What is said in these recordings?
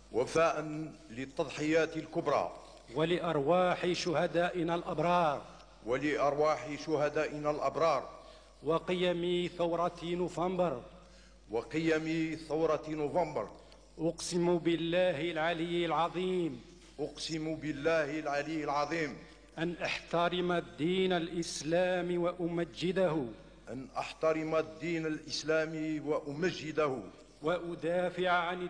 وفاء للتضحيات الكبرى ولأرواح شهدائنا الأبرار ولأرواح شهدائنا الأبرار وقيم ثورة نوفمبر أقسم بالله العلي العظيم أن أحترم الدين الإسلامي وأمجده وأدافع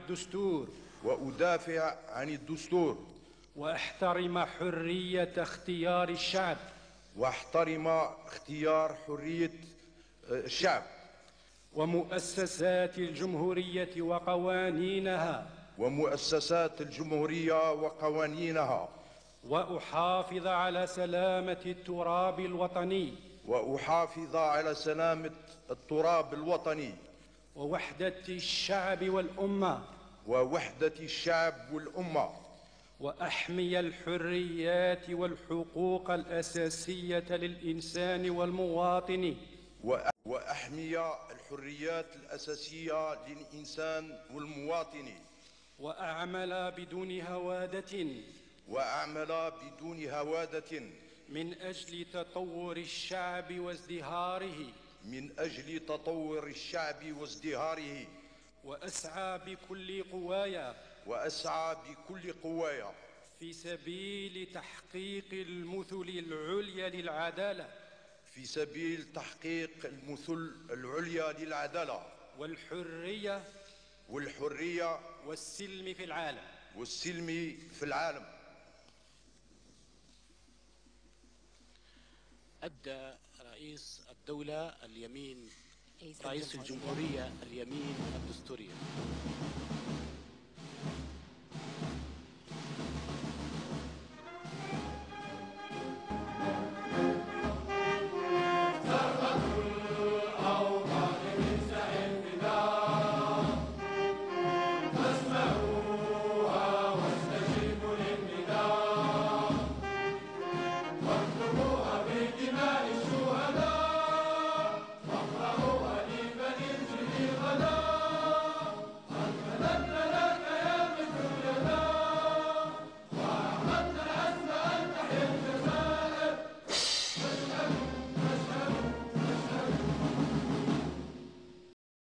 عن الدستور وأحترم حرية اختيار الشعب ومؤسسات الجمهورية وقوانينها وأحافظ على سلامة التراب الوطني ووحدة الشعب والأمة وأحمي الحريات والحقوق الأساسية للإنسان والمواطن وأعمل بدون هوادة من أجل تطور الشعب وازدهاره وأسعى بكل قواي في سبيل تحقيق المثل العليا للعدالة والحرية والسلم في العالم. أدى رئيس الدولة اليمين، رئيس الجمهورية اليمين الدستورية. ثروة الأوطان